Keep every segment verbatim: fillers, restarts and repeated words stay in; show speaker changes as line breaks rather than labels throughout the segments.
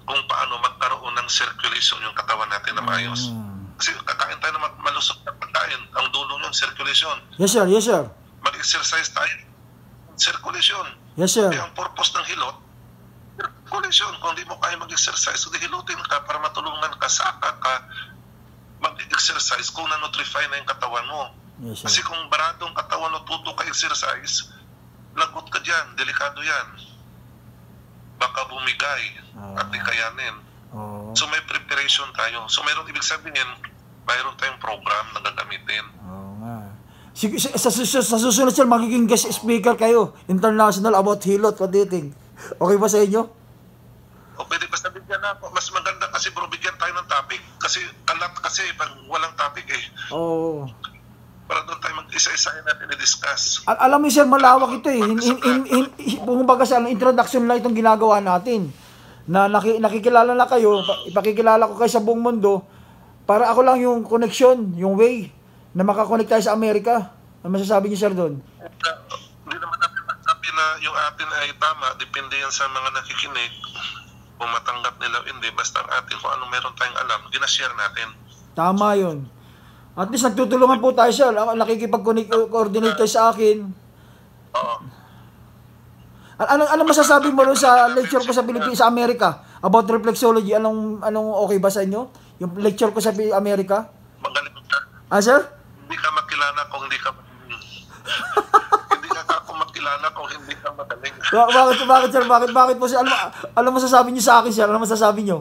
kung paano magkaroon ng circulation yung katawan natin na maayos.
Mm.
Kasi kakain tayo na malusog na pagkain. Ang dulo nun, circulation.
Yes, sir. Yes, sir.
Mag-exercise tayo. Circulation.
Yes, sir.
Kaya ang purpose ng hilot, circulation. Kung di mo kaya mag-exercise, so hilutin ka para matulungan ka, saka ka mag-exercise kung na-nutrify na yung katawan mo.
Yes, sir.
Kasi kung baradong katawan mo, tuto ka exercise, lagot ka dyan, delikado yan. Baka bumigay
Ah.
at di kayanin.
Oo.
So may preparation tayo. So mayroon ibig sabihin, mayroon tayong program na gagamitin.
Oo nga. Sig- sa, sa, sa, sa susunod, sir, magiging guest speaker kayo, international, about hilot. What do you think? Okay ba sa inyo?
O pwede ba sabihin na ako? Mas maganda kasi bro, bigyan tayo ng topic. Kasi kalat kasi pag walang topic eh.
Oo.
Para doon tayo mag-isa-isahin natin i-discuss.
Al- alam mo, sir, malawak ito eh. In, in, in, in, in, kumbaga sa introduction lang itong ginagawa natin. Na naki, nakikilala na kayo, pa- ipakikilala ko kayo sa buong mundo, para ako lang yung connection, yung way, na makakonect tayo sa Amerika. Ano masasabi niyo, sir, doon?
Uh, hindi naman natin masabi na yung atin ay tama. Depende yan sa mga nakikinig. Kung matanggap nila o hindi, basta ang atin, kung ano meron tayong alam, ginashare natin.
Tama yun. At least nagtutulungan po tayo, sir. Ako, nakikipag-coordinate tayo sa akin.
Oo.
An- Anong, anong masasabi mo rin sa lecture ko sa Pilipinas, sa Amerika, about reflexology? Anong, anong okay ba sa inyo? Yung lecture ko sa Pi- Amerika?
Magaling ka.
Ah, sir?
Hindi ka makilala kung hindi ka hindi ka ako makilala kung hindi ka magaling.
Ba- bakit, bakit, sir? Bakit, bakit po, sir? Ano, ano masasabi niyo sa akin, sir? Ano masasabi niyo?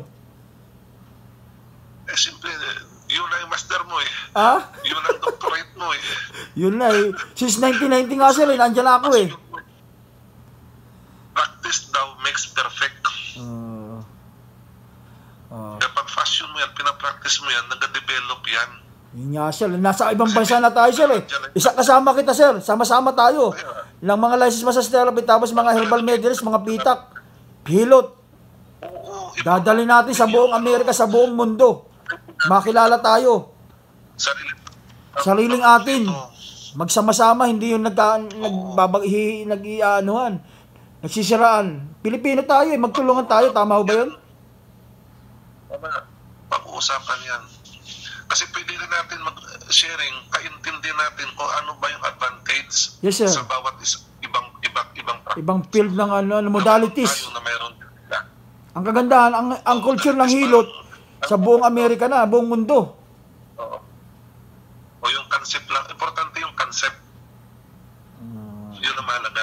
Eh, simple, yun na yung master mo eh.
Ah?
Yun ang doctorate mo eh.
Yun na eh. Since nineteen ninety nga, sir, eh, nandiyan na ako eh.
Practice daw makes perfect.
Uh, uh,
Kapag fashion mo yan, pinapractice mo yan, nag-develop yan.
yun nga, sir. Nasa ibang bansa na tayo, sir eh. Isa kasama kita, sir. Sama-sama tayo. Lang mga licensed massage therapy, tapos mga herbal medicines, mga pitak, hilot.
Oo, iba-
Dadali natin sa buong Amerika, sa buong mundo. Makilala tayo.
sarili.
Sariling atin. Magsama-sama, hindi yung nagka, nagbabag, hi, nag, anuhan, nagsisiraan. Pilipino tayo eh, magtulungan tayo. Tama ho ba yun?
Tama. Pag-uusapan yan. Kasi pwede rin natin mag-sharing, kaintindi natin kung ano ba yung advantage
Yes, sir.
sa bawat is, ibang ibang ibang
Ibang field ng ano, ano, modalities.
tayo na mayroon sila.
Ang kagandahan, ang, ang culture ng hilot sa buong Amerika na, buong mundo.
Oo. O yung concept lang. Importante yung concept. Yun ang mahalaga.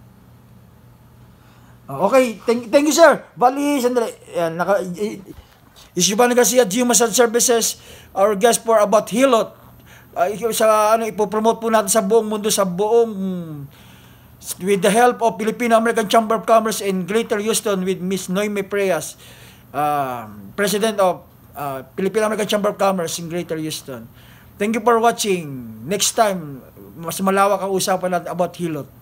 Ah, okay, thank, thank you, sir. Bali, sandali. Yan, naka, is Giovanni Garcia, Geo Massage Services, our guest for about hilot. Uh, sa ano, ipopromote po natin sa buong mundo, sa buong, with the help of Filipino-American Chamber of Commerce in Greater Houston with Miss Noemi Preas, uh, President of uh, Filipino-American Chamber of Commerce in Greater Houston. Thank you for watching. Next time, mas malawak ang usapan natin about hilot.